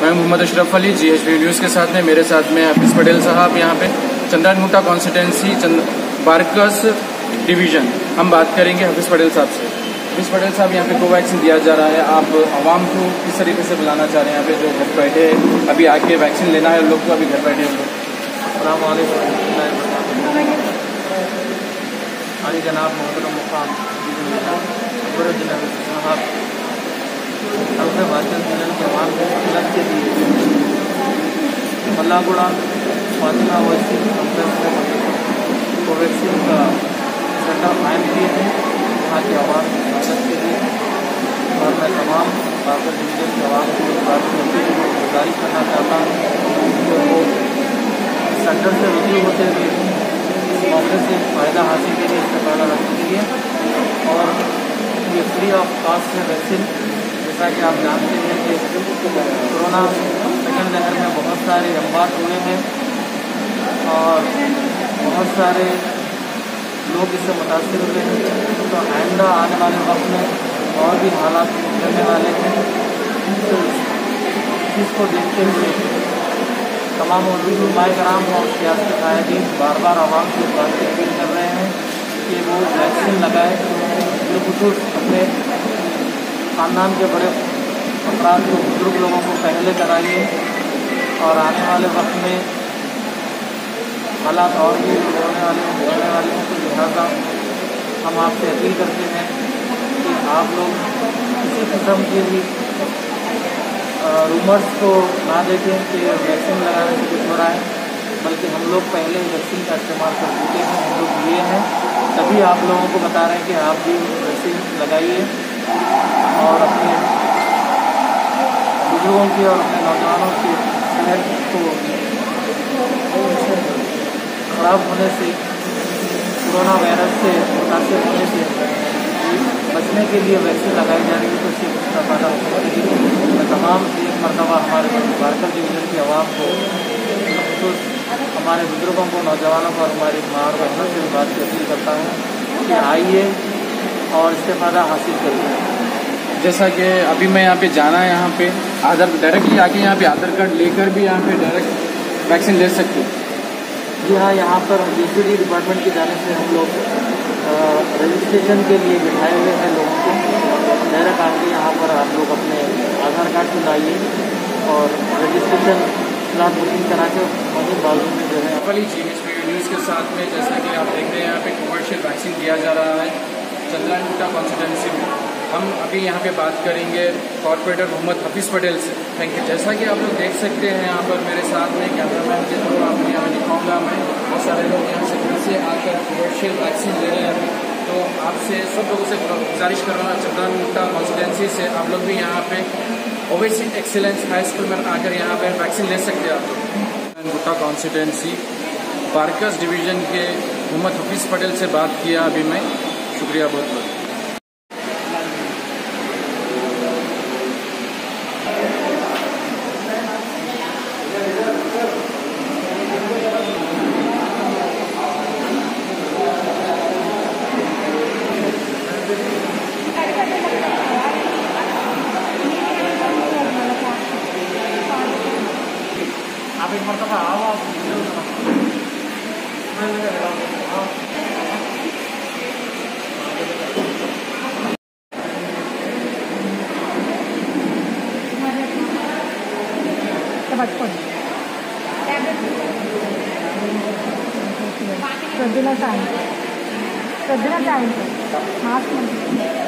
मैं Mohammad Ashraf Ali GHP news के साथ में, मेरे साथ में हफीज़ पटेल साहब यहाँ पे चंद्रानगुट्टा कॉन्स्टिट्यूंसी बारकस डिवीज़न। हम बात करेंगे हफीज़ पटेल साहब से। हफीज़ पटेल साहब, यहाँ पे कोवैक्सीन दिया जा रहा है, आप आवाम को किस तरीके से बुलाना चाह रहे हैं? यहाँ पे जो घर बैठे अभी आके वैक्सीन लेना है लोग को, अभी घर बैठे हैं अली जनाब मोहतरम मुकाम साहब हल्के वाचन जिले के आवाम के लिए मल्लागुड़ा फातिमा वैसी कोवैक्सीन का सेंटर कायम किए हैं वहाँ के आवाम की स्वागत के लिए। और मैं तमाम बाबर डिवीजन के आवाम को इस बात की गुजारिश करना चाहता हूँ कि वो सेंटर से रुजू होते हुए इस मौके से फ़ायदा हासिल के लिए, इस्तेफादा हासिल के लिए। और ये फ्री ऑफ कॉस्ट है वैक्सीन। जैसा कि आप जानते हैं कि कोरोना सेकंड लहर में बहुत सारे अमवात हुए हैं और बहुत सारे लोग इससे मुतासिर हुए हैं। तो आइंदा आने वाले वक्त में और भी हालात रहने वाले हैं। तो इसको देखते हुए तमाम उलमाए कराम और सियासत कायदीन बार बार आवाम से बात की अपील कर रहे हैं कि वो वैक्सीन लगाए, बिलखुसूस अपने ख़ानदान के बड़े अफराद को, बुजुर्ग लोगों को पहले कराइए। और आने वाले वक्त में हालात और भी होने वाले हैं, तो लिहाजा हम आपसे अपील करते हैं कि आप लोग किसी किस्म की भी रूमर्स को ना देखें कि वैक्सीन लगाने से कुछ हो रहा है, बल्कि हम लोग पहले वैक्सीन का इस्तेमाल कर चुके हैं, हम लोग लिए हैं, तभी आप लोगों को बता रहे हैं कि आप भी वैक्सीन लगाइए और अपने बुजुर्गों की और अपने नौजवानों की सेहत को ख़राब होने से, कोरोना वायरस से मुतासिर होने से बचने के लिए वैक्सीन लगाई जा रही है। तो इससे फ़ायदा होने के लिए मैं तमाम एक मरतबा हमारे बारकस डिवीज़न की आवाम को, तो हमारे बुजुर्गों को, नौजवानों को और हमारी माँ और बहनों से बात की अपील करता हूँ कि आइए और इससे फ़ायदा हासिल करिए। जैसा कि अभी मैं यहाँ पे जाना है, यहाँ पे डायरेक्टली आके यहाँ पे आधार कार्ड लेकर भी यहाँ पे डायरेक्ट वैक्सीन ले सकते हैं। जी हाँ, यहाँ पर GCD डिपार्टमेंट की जाने से हम लोग रजिस्ट्रेशन के लिए बिठाए हुए हैं लोगों को। डायरेक्ट आके यहाँ पर आप लोग अपने आधार कार्ड को लाइए और रजिस्ट्रेशन स्लॉट बुकिंग करा के वहीं बाजू में जो है GHP न्यूज़ के साथ में, जैसा कि आप देख रहे हैं यहाँ पे कमर्शियल वैक्सीन दिया जा रहा है चंद्रानगुट्टा कॉन्स्टिट्यूंसी में। हम अभी यहाँ पे बात करेंगे कॉर्पोरेटर मोहम्मद हफीज़ पटेल से। Thank you. जैसा कि आप लोग देख सकते हैं यहाँ पर मेरे साथ में कैमरामैन के थ्रू आपको यहाँ दिखाऊंगा मैं, बहुत सारे लोग यहाँ से घर से आकर कमर्शियल वैक्सीन ले रहे हैं। तो आपसे सब लोगों से गुजारिश कर रहा हूँ, चंद्रानगुट्टा कॉन्स्टिट्यूंसी से आप लोग भी यहाँ पे ओवैसी एक्सीलेंस हाई स्कूल में आकर यहाँ पे वैक्सीन ले सकते हैं आप लोग। चंद्रानगुट्टा कॉन्स्टिट्यूंसी बारकस डिवीज़न के मोहम्मद हफीज़ पटेल से बात किया अभी मैं। शुक्रिया बहुत बहुत। आप एक मरतबा आओ, आप ప్రొద్దున సాయంత్రం మాస్క్